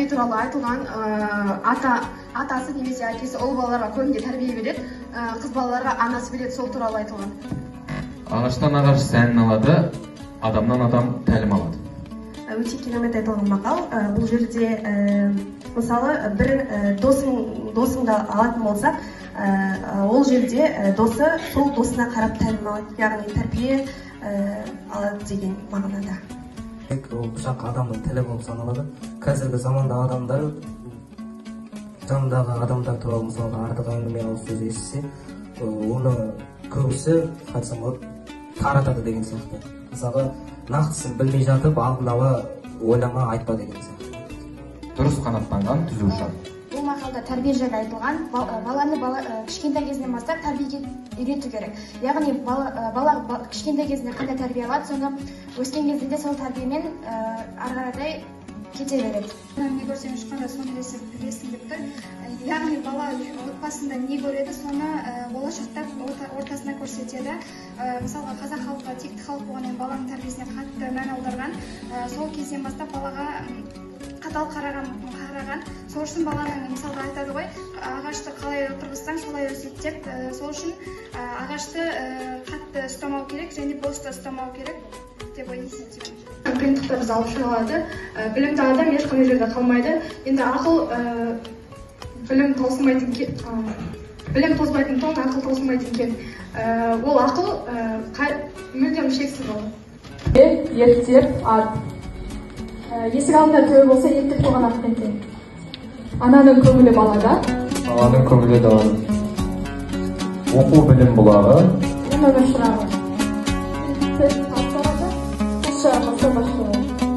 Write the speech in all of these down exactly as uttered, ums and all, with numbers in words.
тууралуу айтылган. Ата атасы немесе акеси ол балаларга көбүнчө тарбие берет, кыз балаларга анасы берет, сол тууралуу айтылган. Ағаштан ағаш сәнін алады, адамнан адам тәлім алады. Өте керемет айтылған мақал. Бұл жерде мысалы бір досыңды алатын болсақ, ол жерде досы сол досына қарап тәлім алады, яғни тәрбие алады деген мағынада. Ол жақ адамның тілі болып саналады. Қазіргі заманда адамдар жанындағы адамдар туралы мысалға артық әңгіме ауыз сөз естісе, оны көбісі таратады деген сияқты. Мысалға нақтысын білмей жатып, алдын ала ойлама, айтпа деген сияқты. Дұрыс қанаттанған түзу шарт. Бұл мақалда тәрбие жайлы айтылған. Баланы кішкентай кезінен бастап тәрбиеге үйрету керек. Яғни бала кішкентай кезінде қандай тәрбие алады, соны өскен кезінде сол тәрбиемен ары қаратай кете береді. Не көрсең ешқандай соны білесің деп тұр. Яғни бала отбасында не көреді, соны болашақта ортасына көрсетеді. Мысалға қазақ халқы текті халық болғаннан баланың тәрбиесіне қатты мән аударған. Сол кезден бастап балаға қатал қараған, қараған. Сол үшін баланың мысалға айтады ғой, ағашты қалай отырғызсаң солай өседі деп. Сол үшін ағашты қатты ұстамау керек, және босты ұстамау керек деп ойлаймын. Қиындықтарды алып шыға алады. Білімді адам ешқандай жерде қалмайды. Енді ақыл білім таусылмайтын білім тозбайтын тоң, ақыл таусылмайтын кен. Ол ақыл мүлдем шексіз ол. Еттеп ат. Есік алдында төбе болса, еттеп туған ат екен. Ананың көңілі балада. Баланың көңілі далада. Оқу білім бұлағы. Өмір шырағы. Тіл тапсырады, қыз шарқысы башылығы.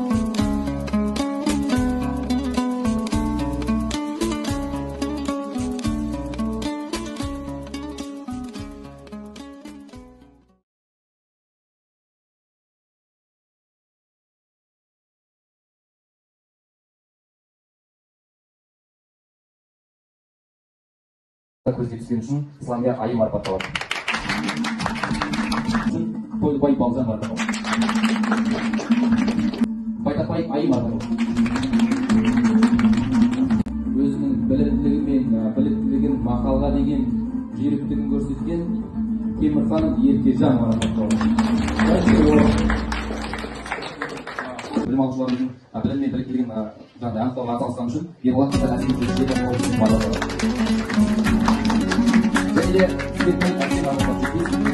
Көзге түскен үшін исламия айы марапатталады. Тойлыбай Балжан марапатталады. Байтақбай айы марапатталады. Өзінің білімділігі мен біліктілігін мақалға деген жүйріктігін көрсеткен Темірхан Еркежан марапатталады. Білім алушыларымыздың білім мен біліктілігін анықтауға атсалысқаны үшін Ерболат Әсемов марапатталады. Yeah,